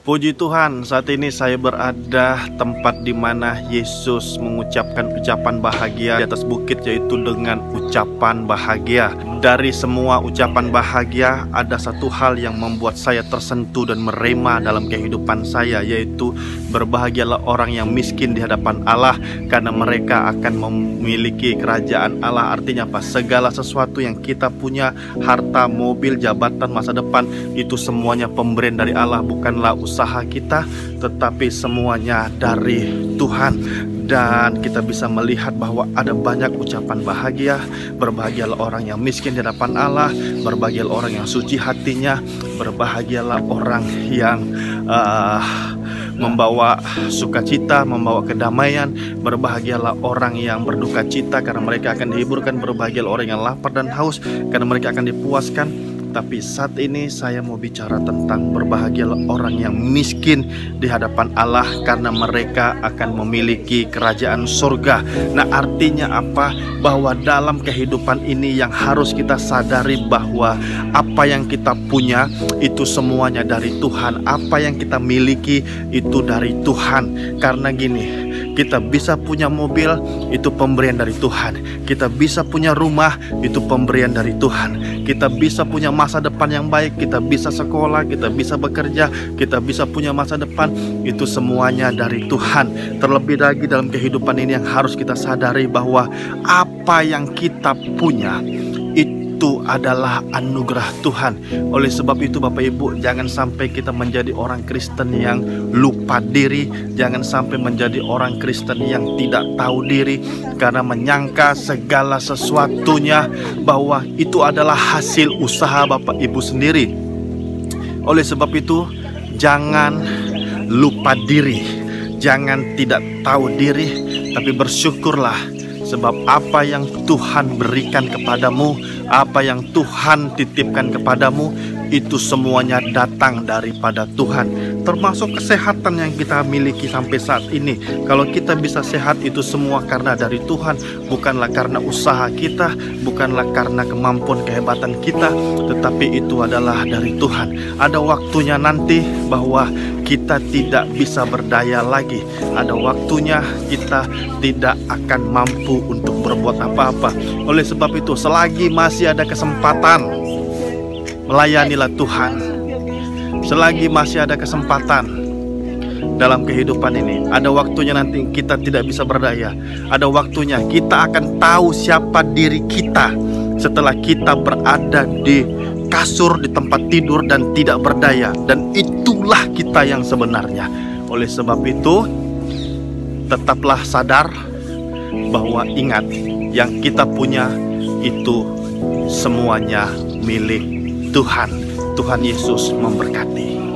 Puji Tuhan, saat ini saya berada tempat di mana Yesus mengucapkan ucapan bahagia di atas bukit, yaitu dengan ucapan bahagia. Dari semua ucapan bahagia, ada satu hal yang membuat saya tersentuh dan merema dalam kehidupan saya, yaitu berbahagialah orang yang miskin di hadapan Allah, karena mereka akan memiliki kerajaan Allah. Artinya apa? Segala sesuatu yang kita punya, harta, mobil, jabatan, masa depan, itu semuanya pemberian dari Allah, bukanlah usaha kita, tetapi semuanya dari Tuhan. Dan kita bisa melihat bahwa ada banyak ucapan bahagia. Berbahagialah orang yang miskin di hadapan Allah, berbahagialah orang yang suci hatinya, berbahagialah orang yang membawa sukacita, membawa kedamaian. Berbahagialah orang yang berduka cita, karena mereka akan dihiburkan. Berbahagialah orang yang lapar dan haus, karena mereka akan dipuaskan. Tapi saat ini saya mau bicara tentang berbahagialah orang yang miskin di hadapan Allah, karena mereka akan memiliki kerajaan surga. Nah, artinya apa? Bahwa dalam kehidupan ini yang harus kita sadari bahwa apa yang kita punya itu semuanya dari Tuhan. Apa yang kita miliki itu dari Tuhan. Karena gini, kita bisa punya mobil, itu pemberian dari Tuhan. Kita bisa punya rumah, itu pemberian dari Tuhan. Kita bisa punya masa depan yang baik, kita bisa sekolah, kita bisa bekerja, kita bisa punya masa depan, itu semuanya dari Tuhan. Terlebih lagi dalam kehidupan ini yang harus kita sadari bahwa apa yang kita punya itu adalah anugerah Tuhan. Oleh sebab itu Bapak Ibu, jangan sampai kita menjadi orang Kristen yang lupa diri. Jangan sampai menjadi orang Kristen yang tidak tahu diri, karena menyangka segala sesuatunya bahwa itu adalah hasil usaha Bapak Ibu sendiri. Oleh sebab itu, jangan lupa diri, jangan tidak tahu diri, tapi bersyukurlah. Sebab apa yang Tuhan berikan kepadamu, apa yang Tuhan titipkan kepadamu, itu semuanya datang daripada Tuhan. Termasuk kesehatan yang kita miliki sampai saat ini. Kalau kita bisa sehat, itu semua karena dari Tuhan. Bukanlah karena usaha kita, bukanlah karena kemampuan kehebatan kita, tetapi itu adalah dari Tuhan. Ada waktunya nanti bahwa kita tidak bisa berdaya lagi. Ada waktunya kita tidak akan mampu untuk berbuat apa-apa. Oleh sebab itu, selagi masih ada kesempatan, melayanilah Tuhan. Selagi masih ada kesempatan dalam kehidupan ini, ada waktunya nanti kita tidak bisa berdaya. Ada waktunya kita akan tahu siapa diri kita setelah kita berada di kasur, di tempat tidur dan tidak berdaya. Dan itulah kita yang sebenarnya. Oleh sebab itu, tetaplah sadar bahwa ingat, yang kita punya itu semuanya milik Tuhan. Tuhan Yesus memberkati.